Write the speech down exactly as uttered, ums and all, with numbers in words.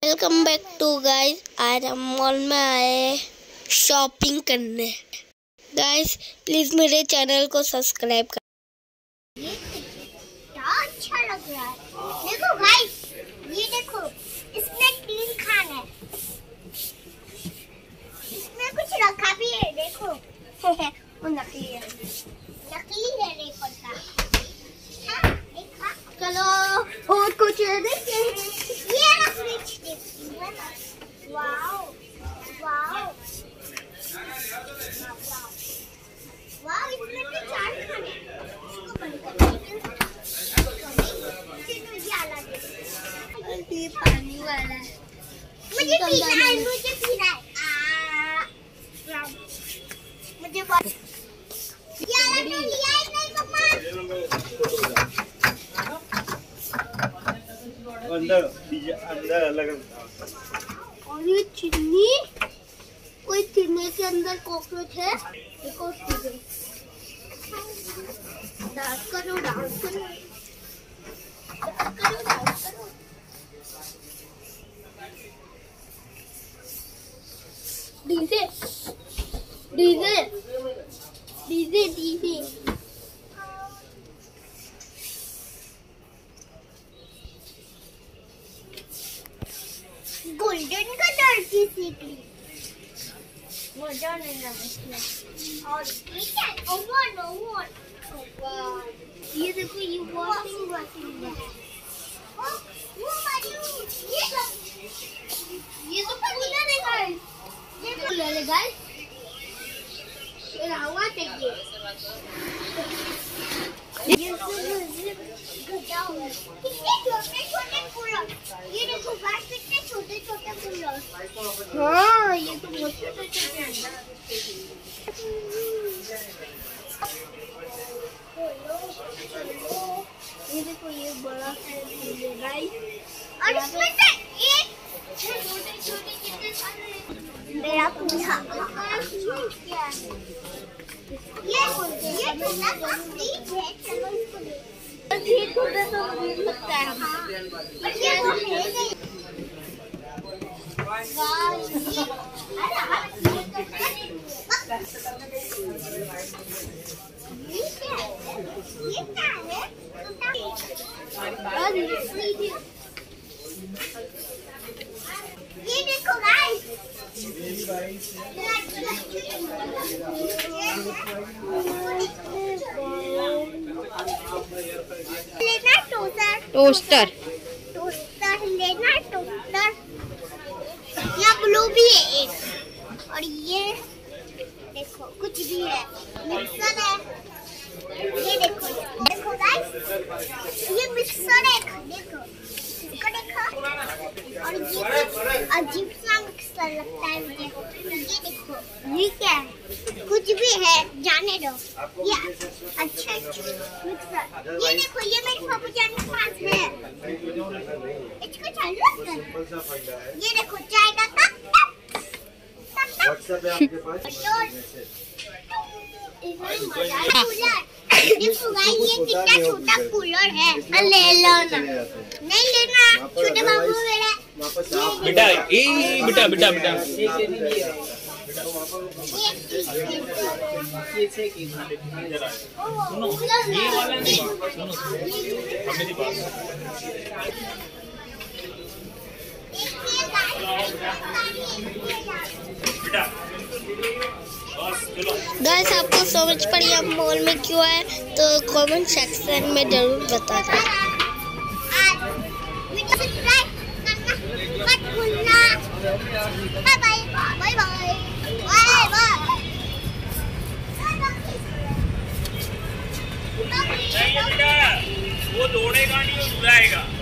Welcome back to guys. आज हम mall में आए शॉपिंग करने। गाइस प्लीज मेरे चैनल को सब्सक्राइब कर। ये क्या अच्छा लग रहा है। देखो गाइस, ये देखो, इसमें तीन खान है, इसमें कुछ रखा भी है। देखो वो नकली है, नकली है नहीं पता। हाँ, देखा। चलो और कुछ देखते हैं। ये रख फ्रिज देखती है ना। वाओ वाओ वाओ, इसमें तो चार खाने हैं। इसको बंद करते हैं। ये पानी वाला है। मुझे पीना है, मुझे पीना है। आ, मुझे बहुत ये वाला तो लिया ही नहीं पापा। अंदर अंदर अलग। और ये चिन्नी, कोई चिन्नी के अंदर कॉकरोच है। देखो डांस करो, डांस करो, करो डांस करो। DJ DJ DJ DJ golden colour की सीकली मजा नहीं लगा। और ये क्या है? Oven oven oven. ये देखो, ये वॉशिंग मशीन है। ओ वो मारू, ये ये तो कूलर है गाइस। ये कूलर है गाइस। ये हवा चाहिए। ये गड्ढा हुआ। कितने छोटे छोटे कूलर। ये देखो गाइस, कितने छोटे छोटे कूलर। हाँ, ये तो बहुत छोटे छोटे हैं। ये देखो, ये बड़ा है गाइस। और इसमें से एक छोटे छोटे कितने सारे मेरा पूछा क्या है। ये ये छोटा सा फ्रिज है। चलो इसको ले। ये छोटा सा फ्रिज लगता है। हाँ, और ये तो है नहीं। गाइस ये अरे आप ये क्या है? ये क्या है? और ये देखो गाइस, लेना टोस्टर टोस्टर टोस्टर लेना टोस्टर। यहाँ ब्लू भी है एक। और ये देखो कुछ भी है, मिक्सर है। ये देखो देखो गाइस, ये मिक्सर है। देखो इसको देखो। और ये अजीब सा मिक्सर लगता है मुझे। ये देखो, ये क्या है? कुछ भी है, जाने दो। ये अच्छा मिक्सर। ये देखो, ये मेरे पापा जान के पास है। इसको चालू कर। ये देखो चाय का कप। व्हाट्सएप पे आपके पास कूलर। देखो गाइस, ये कितना छोटा कूलर है। ले लो ना, नहीं लेना छोटे बाबू मेरा। बेटा ए बेटा बेटा बेटा सुनो, ये वाला नहीं, सुनो मेरे पास। बेटा गाइस आपको समझ पड़ी हम मॉल में क्यों आए तो कमेंट सेक्शन में जरूर बताना। Bye bye bye bye bye bye. नहीं बेटा, वो दौड़ेगा नहीं, वो उड़ाएगा।